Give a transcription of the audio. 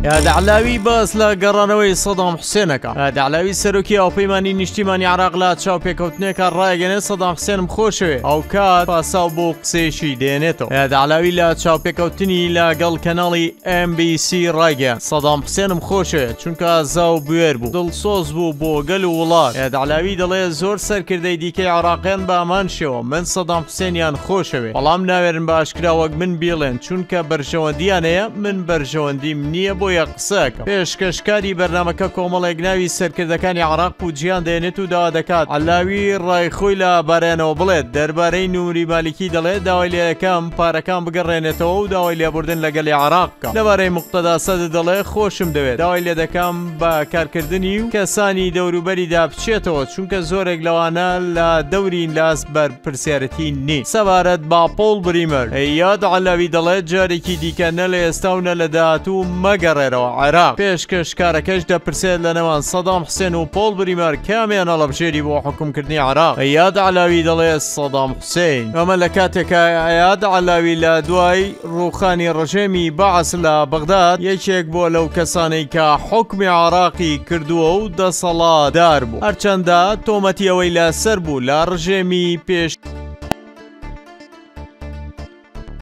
هذا علاوی باس لە گەڕانەوەی سەدام حوسێنەکە. هذا علاوی سەرۆکی ئەوپەیمانی نیشتیمانی عێراق لە چاوپێکەوتنێکە ڕایگەنێت سەدام حوسێنم خۆشەوێ ئەو کات پاساو بۆ قسەیەشی دێنێتەوە. هذا علاوی لە چاوپێکەوتنی لەگەڵ کەناڵی MBC ڕایگەیاند سەدام حوسێنم خۆشەوێت چونکە زاو بوێر بوو دڵسۆز بوو بۆ گەل و وڵات. هذا علاوی دەڵێ زۆر سەرکردەی دیکەی عێراقیان بە ئامان شێوە من سەدام حوسێنیان خۆشەوێت بەڵام ناوێرن بە ئاشکرا وەک من بیڵێن چونکە بەرژەوەندیان هەیە من بەرژەوەندیم نییە بۆ یە قسەکە. پێشکەشکاری بەرنامەکە کۆمەڵێک ناوی سەرکردەکانی عێراق و جیان دێنێت و داوا دەکات. علاوی ڕایخۆی لە بارەیانەوە بڵێت دەربارەی نوری مالیکی دەڵێت داوای لە یەکەم پارەکان بگەڕێنێتەوە و داوای لێبوردن لەگەڵی عێراقکە. لەبارەی موقتەدا سەد دەڵێ خۆشم دەوێت داوای لێ دەکەم بە کارکردنی و کەسانی دەوروبەریدا بچێتەوە چونکە زۆرێک لەوانە لە دەورین لاس بەر پرسیارەتی نی. سەبارەت باپۆڵ بریمەر یاد علاوی دەڵێت جارێکی دیکە نە لە ئێستا و نە لە داهاتوو مەگەڕێرەوە عێراق. پێشکەشکارەکەش دەپرسێت لە نێوان سەدام حوسێن و پۆڵ بریمەر کامیان هەڵەبژێری بۆ حکومکردنی عێراق. یاد علاوی دەڵێت سەدام حوسێن. ئەمە لە کاتێکە یاد علاوی لە دوای ڕووخانی ڕژێمی بەعەس لە بەغداد یەکێک بۆ لەو کەسانەی کە حکمی عێراقی کردووە و دەسەڵاتدار بوو هەرچەندە تۆمەتی ئەوەی لەسەر بوو لە ڕژێمی پێش